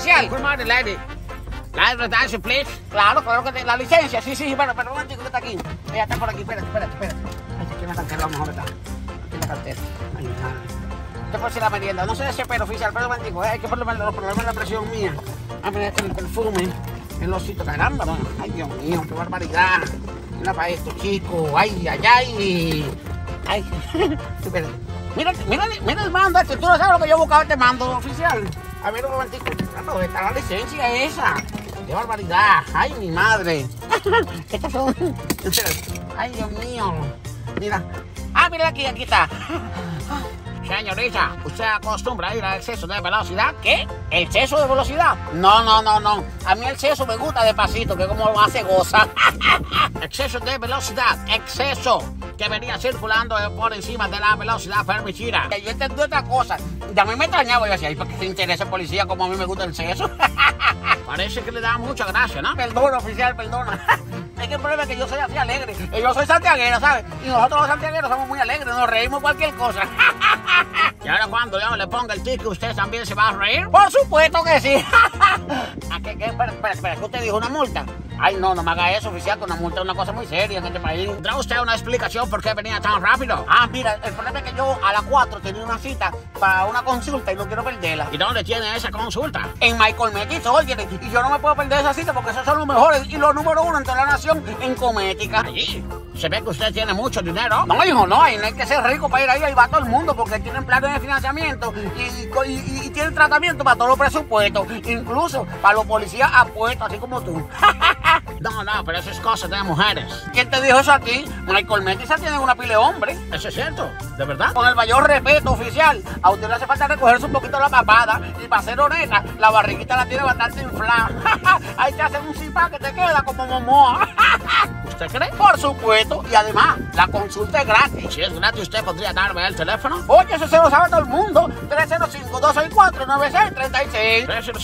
oficial. Good morning, lady. Driver's license, please. Claro que la licencia. Sí, pero un momentico que está aquí. Ella está por aquí, espérate. Ay, aquí me cartera, vamos a ver. Aquí la cartera. Ay, madre. Usted puede ser la merienda. No se desespera, oficial, pero un momentico. Hay que ponerme los problemas de la presión mía. A ver, el perfume, el osito, caramba, no. Ay, Dios mío, qué barbaridad. Mira para esto, chico. Ay. Espérate. Mira el mando, tú no sabes lo que yo buscaba este mando, oficial. A ver, un momentico. ¿Dónde está la licencia esa? ¡Qué barbaridad! ¡Ay, mi madre! Estas son... ¡Ay, Dios mío! Mira. Mira aquí está. Señorita, ¿usted acostumbra a ir al exceso de velocidad? ¿Qué? ¿Exceso de velocidad? No. A mí el exceso me gusta despacito, que como lo hace goza. Exceso de velocidad, exceso. Que venía circulando por encima de la velocidad permitida. Yo entendí otra cosa. Ya a mí me extrañaba, yo decía, ¿y por qué se interesa el policía como a mí me gusta el exceso? Parece que le da mucha gracia, ¿no? Perdona, oficial, perdona. Es que el problema es que yo soy así alegre. Yo soy santiaguero, ¿sabes? Y nosotros los santiagueros somos muy alegres, nos reímos cualquier cosa. Y ahora cuando yo le ponga el ticket, ¿usted también se va a reír? Por supuesto que sí. Espera, ¿qué usted dijo? ¿Una multa? Ay, no me haga eso, oficial, que una multa es una cosa muy seria en este país. ¿Tendrá usted una explicación por qué venía tan rápido? Mira, el problema es que yo a las 4 tenía una cita para una consulta y no quiero perderla. ¿Y dónde tiene esa consulta? En My Cosmetics, oye, y yo no me puedo perder esa cita porque esos son los mejores y los número 1 en toda la nación en cosmética. Allí. Se ve que usted tiene mucho dinero. No, hijo, no hay que ser rico para ir ahí va todo el mundo porque tienen planes de financiamiento y tienen tratamiento para todos los presupuestos, incluso para los policías apuestos, así como tú. No, pero eso es cosa de mujeres. ¿Quién te dijo eso a ti? My Cosmetics tiene una pila de hombres. ¿Eso es cierto? ¿De verdad? Con el mayor respeto, oficial, a usted le hace falta recogerse un poquito la papada y para ser honesta, la barriguita la tiene bastante inflada. Ahí te hacen un cipá que te queda como momoa. ¿Usted cree? Por supuesto, y además, la consulta es gratis. Si es gratis, ¿usted podría darme el teléfono? Oye, eso se lo sabe todo el mundo. 305-264-9636.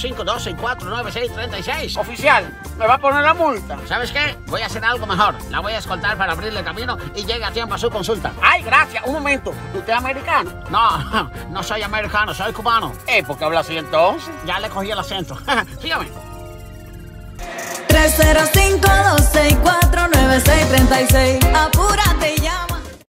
305-264-9636. Oficial, ¿me va a poner la multa? ¿Sabes qué? Voy a hacer algo mejor. La voy a escoltar para abrirle camino y llegue a tiempo a su consulta. Ay, gracias. Un momento. ¿Usted es americano? No soy americano, soy cubano. ¿Por qué habla así entonces? Ya le cogí el acento. Sígame. 305-264-9636. Apúrate y llama.